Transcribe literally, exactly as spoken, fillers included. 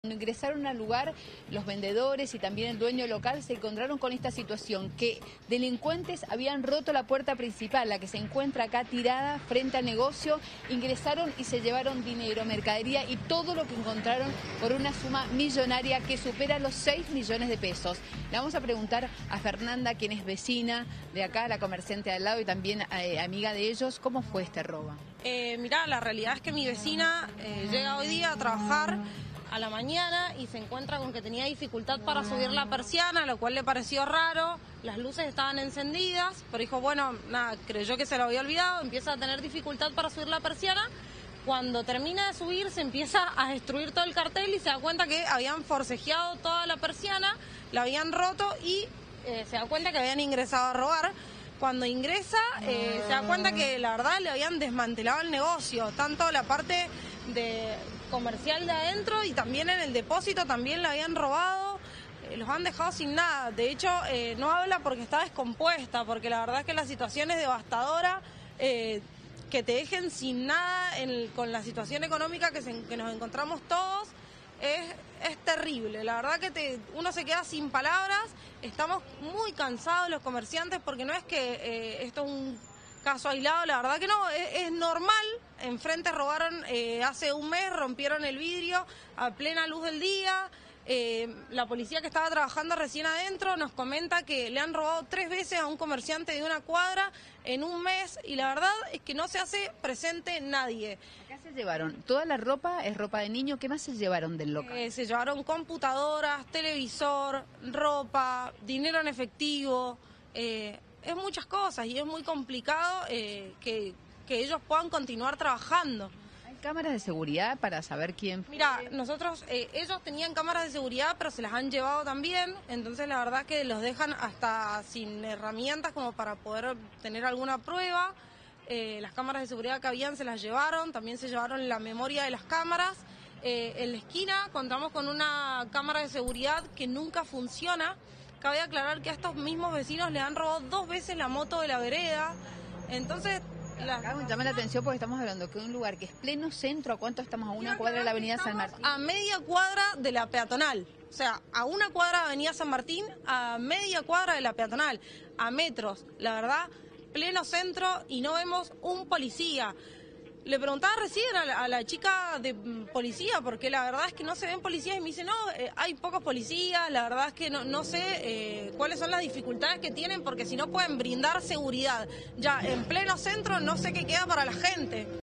Cuando ingresaron al lugar, los vendedores y también el dueño local se encontraron con esta situación, que delincuentes habían roto la puerta principal, la que se encuentra acá tirada frente al negocio, ingresaron y se llevaron dinero, mercadería y todo lo que encontraron por una suma millonaria que supera los seis millones de pesos. Le vamos a preguntar a Fernanda, quien es vecina de acá, la comerciante de al lado y también eh, amiga de ellos, ¿cómo fue este robo? Eh, mirá, la realidad es que mi vecina eh, llega hoy día a trabajar a la mañana y se encuentra con que tenía dificultad para subir la persiana, lo cual le pareció raro. Las luces estaban encendidas, pero dijo, bueno, nada, creyó que se lo había olvidado, empieza a tener dificultad para subir la persiana. Cuando termina de subir, se empieza a destruir todo el cartel y se da cuenta que habían forcejeado toda la persiana, la habían roto y eh, se da cuenta que habían ingresado a robar. Cuando ingresa, eh, se da cuenta que la verdad le habían desmantelado el negocio, tanto la parte de comercial de adentro y también en el depósito también la habían robado, eh, los han dejado sin nada. De hecho, eh, no habla porque está descompuesta, porque la verdad es que la situación es devastadora, eh, que te dejen sin nada en, con la situación económica que, se, que nos encontramos todos. Es, es terrible, la verdad que te, uno se queda sin palabras. Estamos muy cansados los comerciantes porque no es que eh, esto es un caso aislado, la verdad que no, es, es normal. Enfrente robaron eh, hace un mes, rompieron el vidrio a plena luz del día. Eh, la policía que estaba trabajando recién adentro nos comenta que le han robado tres veces a un comerciante de una cuadra en un mes y la verdad es que no se hace presente nadie. ¿Qué se llevaron? ¿Toda la ropa es ropa de niño? ¿Qué más se llevaron del local? Eh, se llevaron computadoras, televisor, ropa, dinero en efectivo, eh, es muchas cosas y es muy complicado eh, que, que ellos puedan continuar trabajando. ¿Cámaras de seguridad para saber quién fue? Mira, nosotros, eh, ellos tenían cámaras de seguridad, pero se las han llevado también, entonces la verdad que los dejan hasta sin herramientas como para poder tener alguna prueba. Eh, las cámaras de seguridad que habían se las llevaron, también se llevaron la memoria de las cámaras. Eh, en la esquina contamos con una cámara de seguridad que nunca funciona. Cabe aclarar que a estos mismos vecinos le han robado dos veces la moto de la vereda, entonces... Acá me llama la atención porque estamos hablando que un lugar que es pleno centro, ¿a cuánto estamos? ¿A una cuadra de la avenida San Martín? A media cuadra de la peatonal, o sea, a una cuadra de avenida San Martín, a media cuadra de la peatonal, a metros, la verdad, pleno centro y no vemos un policía. Le preguntaba recién a la, a la chica de policía, porque la verdad es que no se ven policías, y me dice, no, eh, hay pocos policías, la verdad es que no, no sé eh, cuáles son las dificultades que tienen, porque si no pueden brindar seguridad. Ya en pleno centro no sé qué queda para la gente.